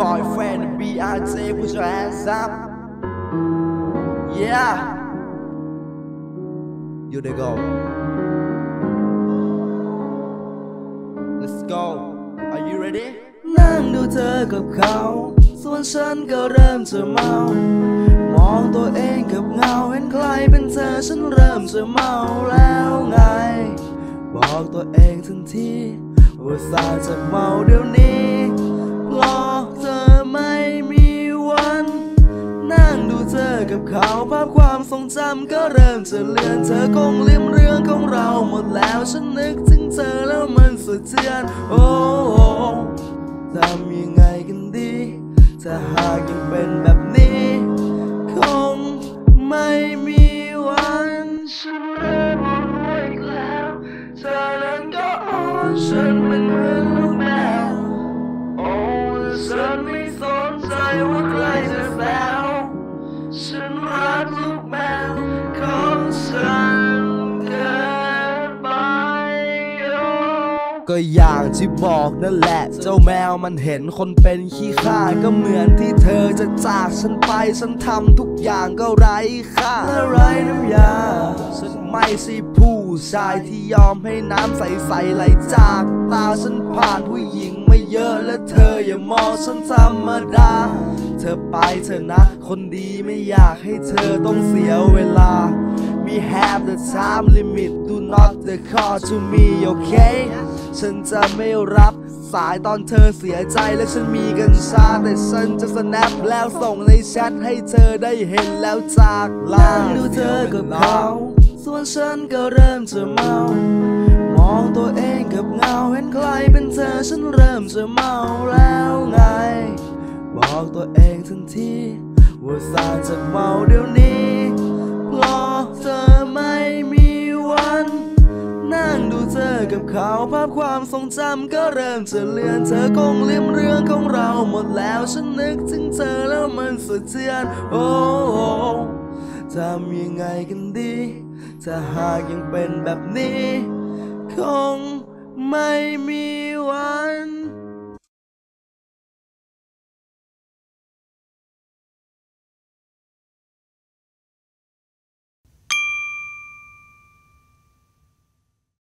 boyfriend BRJ put your hands up yeah you they go let's go are you ready นั่งดูเธอกับเขาส่วนฉันก็เริ่มจะเมามองตัวเองกับเงาเห็นใครเป็นเธอฉันเริ่มจะเมาแล้วไงบอกตัวเองทันทีว่าสายจากเมาเดี๋ยวนี้เพราะเธอไม่มีวันนั่งดูเธอกับเขาภาพความทรงจำก็เริ่มจะเลือนเธอคงลืมเรื่องของเราหมดแล้วฉันนึกถึงเธอแล้วมันสะเทือนโอ้ทำยังไงกันดีถ้าหากยังเป็นแบบนี้คงไม่มีวันฉันเริ่มรู้อีกแล้วเธอนั้นก็อ่อนฉันเป็นเหมือนลูกแมวโอ้ฉันไม่สนใจว่าใครจะแซวฉันรักลูกแมวของฉันเกินไปก็อย่างที่บอกนั่นแหละเจ้าแมวมันเห็นคนเป็นขี้ข้าก็เหมือนที่เธอจะจากฉันไปฉันทำทุกอย่างก็ไร้ค่าและไร้น้ำยาฉันไม่ใช่ผู้ชายที่ยอมให้น้ำใสๆไหลจากตาฉันผ่านผู้หญิงมาเยอะและเธออย่ามองฉันธรรมดาเธอไปเถอะนะคนดีไม่อยากให้เธอต้องเสียเวลามี have the time limit do not the call to me okay ฉันจะไม่รับสายตอนเธอเสียใจและฉันมีกัญชาแต่ฉันจะ snap แล้วส่งในแชทให้เธอได้เห็นแล้วจากลาดูเธอกับเขาส่วนฉันก็เริ่มจะเมามองตัวเองกับเงาเห็นใครเป็นเธอฉันเริ่มจะเมาแล้วไงบอกตัวเองทันทีว่าสายจากเมาเดี๋ยวนี้เพราะเธอไม่มีวันนั่งดูเธอกับเขาภาพความทรงจำก็เริ่มจะเลือนเธอคงลืมเรื่องของเราหมดแล้วฉันนึกถึงเธอแล้วมันสะเทือนโอ้ทำยังไงกันดีถ้าหากยังเป็นแบบนี้คงไม่มีวัน